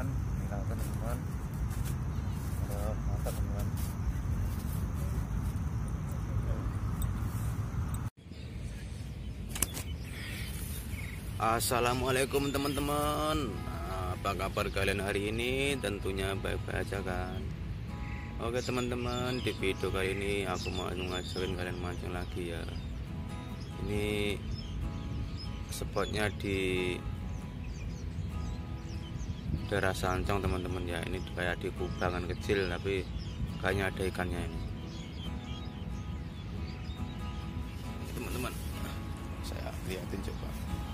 teman-teman, inilah teman-teman. Halo, mantap teman-teman. Assalamualaikum teman-teman. Apa kabar kalian hari ini? Tentunya baik-baik aja kan. Oke teman-teman, di video kali ini aku mau ngajarin kalian mancing lagi ya. Ini spotnya di daerah Sancong teman-teman ya. Ini kayak di kubangan kecil tapi kayaknya ada ikannya ini. Teman-teman, saya liatin coba.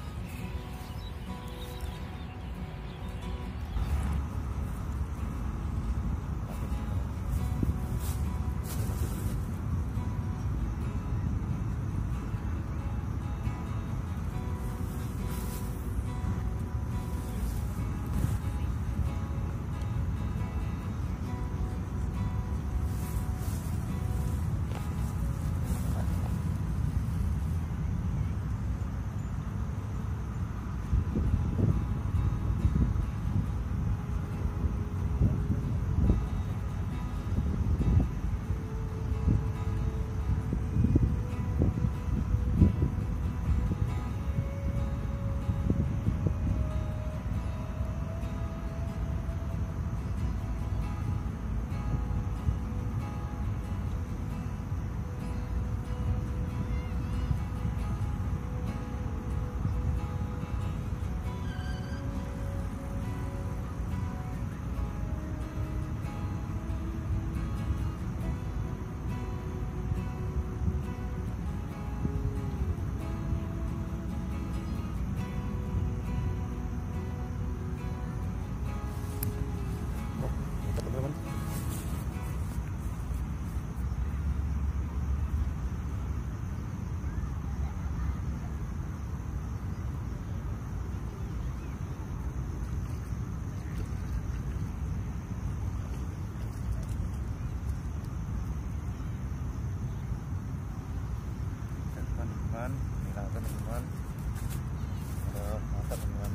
Inilah teman-teman. Halo, mantap teman-teman.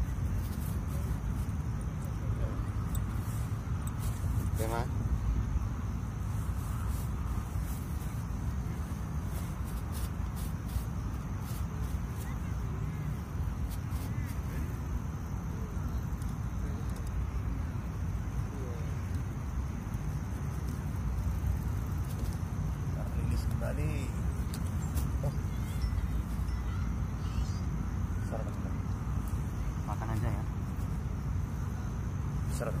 Oke mas. Rilis kembali. Makan aja ya. Seret.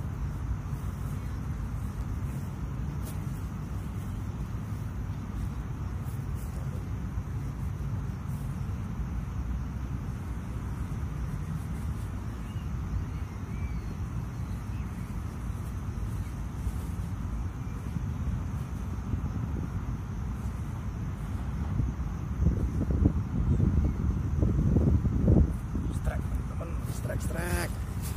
Strike teman-teman, strike.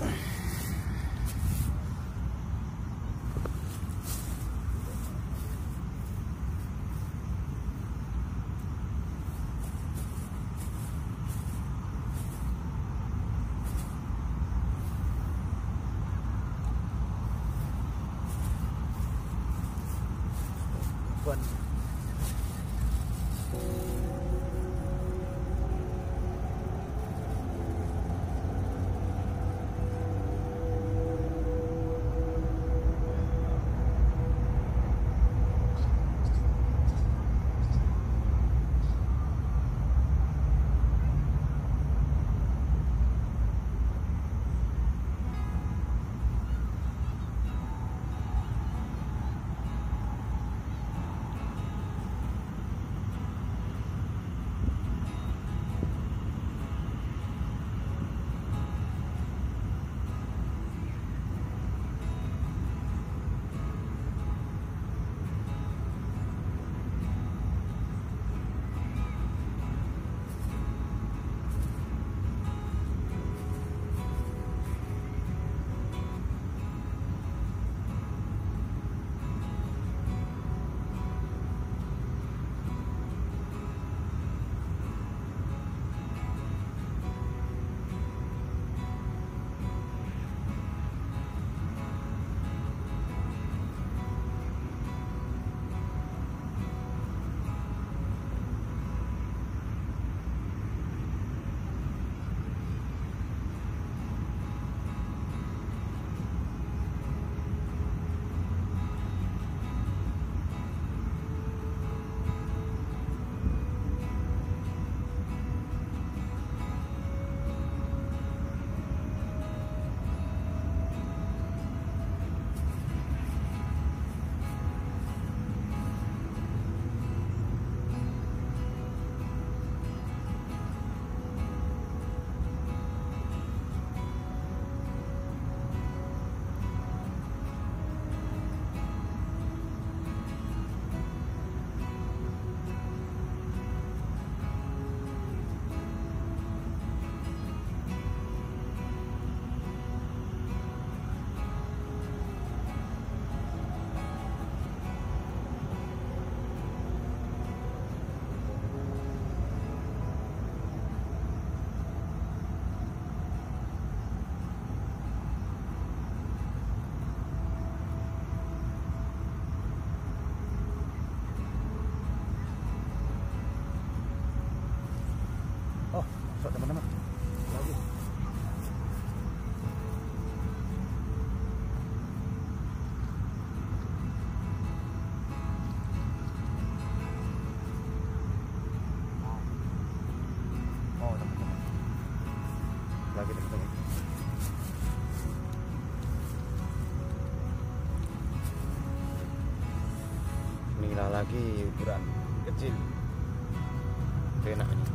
Buan. tambah lagi ukuran kecil. Itu enak ini.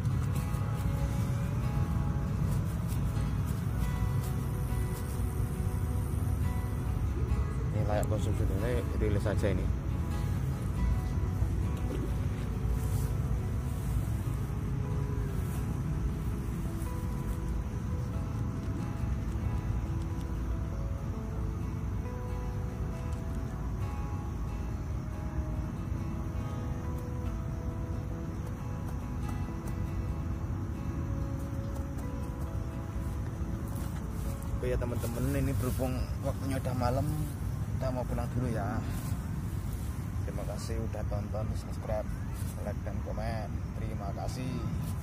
Ini layak konsumsi, ini rilis saja ini. Oke ya teman-teman, ini berhubung waktunya udah malam, kita mau pulang dulu ya. Terima kasih udah tonton, subscribe, like dan komen. Terima kasih.